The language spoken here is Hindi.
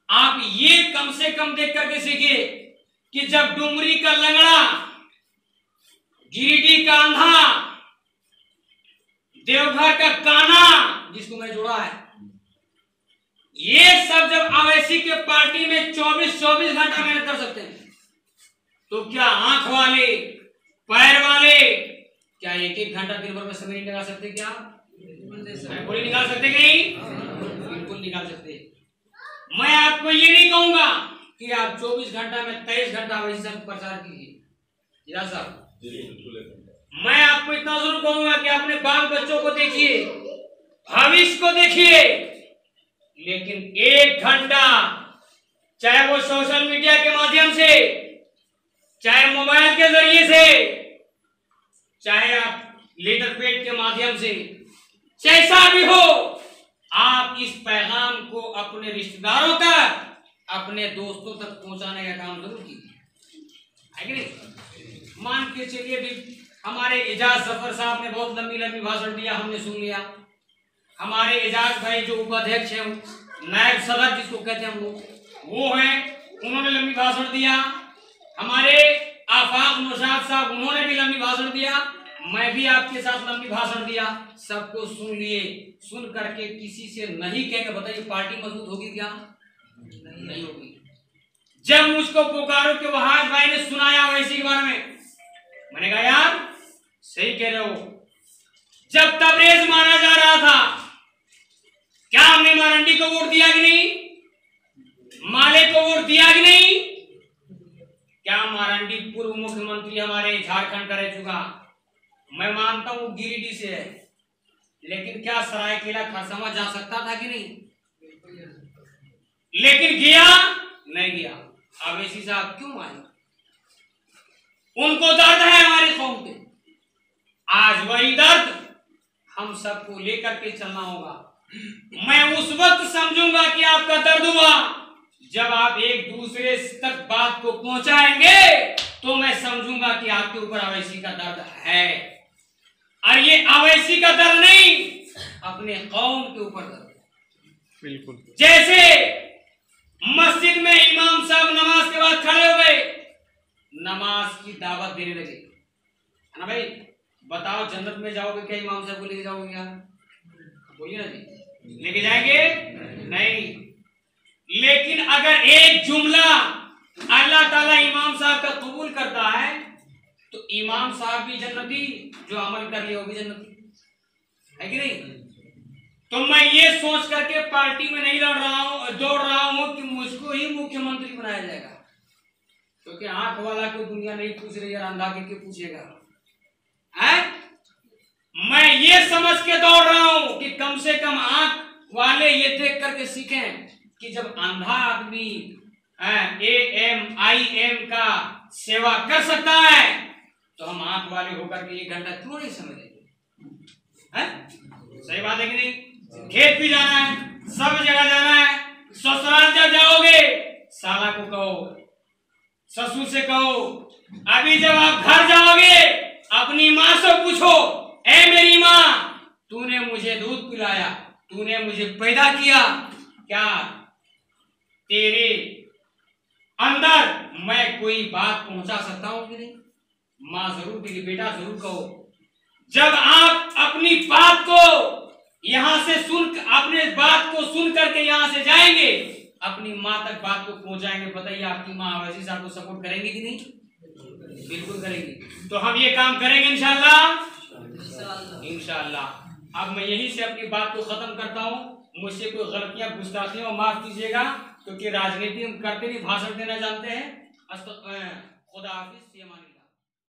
आप ये कम से कम देख करके सीखिए कि जब डुमरी का लंगड़ा, गिरिडीह का अंधा, देवघर का काना, जिसको मैं जोड़ा है, ये सब जब अवैसी के पार्टी में 24-24 घंटा मेहनत कर सकते हैं, तो क्या आंख वाले, पैर वाले क्या 1-1 घंटा दिन भर में समय नहीं निकाल सकते? क्या बोली निकाल सकते कि नहीं? बिल्कुल निकाल सकते। मैं आपको ये नहीं कहूंगा कि आप 24 घंटा में 23 घंटा अवैसी सब प्रचार कीजिए साहब, मैं आपको इतना जरूर कहूंगा कि अपने बाल बच्चों को देखिए, भविष्य को देखिए, लेकिन 1 घंटा, चाहे वो सोशल मीडिया के माध्यम से, चाहे मोबाइल के जरिए से, चाहे आप लेटर पैड के माध्यम से, जैसा भी हो, आप इस पैगाम को अपने रिश्तेदारों तक, अपने दोस्तों तक पहुंचाने का काम जरूर कीजिए, है कि नहीं? मान के चलिए भी हमारे एजाज जफर साहब ने बहुत लंबी लंबी भाषण दिया, हमने सुन लिया। हमारे एजाज भाई जो उपाध्यक्ष हैं, नायब सदर जिसको कहते हैं हम लोग, वो हैं, उन्होंने लंबी भाषण दिया। हमारे आफाक नौशाद साहब, उन्होंने भी लंबी भाषण दिया। मैं भी आपके साथ लंबी भाषण दिया, सबको सुन लिए। सुन करके किसी से नहीं कहेंगे, बताइए पार्टी मजबूत होगी क्या? नहीं होगी। जब मुझको पुकारो के वहाज भाई ने सुनाया वैसी के बारे में, मैंने कहा यार सही कह रहे हो। जब तबरेज माना जा रहा था, क्या हमने मारंडी को वोट दिया कि नहीं? माले को वोट दिया कि नहीं? क्या मारंडी पूर्व मुख्यमंत्री हमारे झारखंड का रह चुका, मैं मानता हूं गिरिडीह से है, लेकिन क्या सरायकेला खरसावां जा सकता था कि नहीं? लेकिन गया नहीं गया। अवैसी साहब क्यों आए? उनको दर्द है हमारी कौम पे। आज वही दर्द हम सबको लेकर के चलना होगा। मैं उस वक्त समझूंगा कि आपका दर्द हुआ जब आप एक दूसरे तक बात को पहुंचाएंगे, तो मैं समझूंगा कि आपके ऊपर अवैसी का दर्द है। और ये अवैसी का दर्द नहीं, अपने कौम के ऊपर दर्द है। बिल्कुल। जैसे मस्जिद में इमाम साहब नमाज के बाद खड़े हो गए, नमाज की दावत देने लगे, है ना भाई? बताओ जन्नत में जाओगे क्या इमाम साहब को लेके जाओगे क्या? बोलिए ना जी, लेके जाएंगे? नहीं। लेकिन अगर एक जुमला अल्लाह ताला इमाम साहब का कबूल करता है, तो इमाम साहब भी जन्नती, जो अमल कर लिया वो भी जन्नती, है कि नहीं? तो मैं ये सोच करके पार्टी में नहीं दौड़ रहा हूं कि मुझको ही मुख्यमंत्री बनाया जाएगा, क्योंकि आंख वाला को दुनिया नहीं पूछ रही है, अंधा के पूछेगा, है? मैं ये समझ के दौड़ रहा हूं कि कम से कम आंख वाले ये देख करके सीखें कि जब अंधा आदमी AIMIM का सेवा कर सकता है, तो हम आंख वाले होकर के 1 घंटा क्यों नहीं समझेंगे? सही बात है कि नहीं? खेत भी जाना है, सब जगह जाना है। ससुराल जब जाओगे, साला को कहो, ससुर से कहो। अभी जब आप घर जाओगे, अपनी माँ से पूछो, ए मेरी माँ, तूने मुझे दूध पिलाया, तूने मुझे पैदा किया, क्या तेरे अंदर मैं कोई बात पहुंचा सकता हूं कि नहीं? माँ जरूर तेरी बेटा जरूर कहो। जब आप अपनी बात को यहां से अपने बात को सुन करके यहां से जाएंगे, अपनी माँ तक बात को पहुंचाएंगे, बताइए आपकी माँ अवैसी साहब को सपोर्ट करेंगी कि नहीं? बिल्कुल करेंगी। तो हम ये काम करेंगे इंशाअल्लाह। इंशाअल्लाह। अब मैं यहीं से अपनी बात को खत्म करता हूँ। मुझसे कोई गलतियां गुस्ताखियां माफ कीजिएगा, क्योंकि राजनीति हम करते नहीं, भाषण देना जानते हैं। खुदा हाफिज।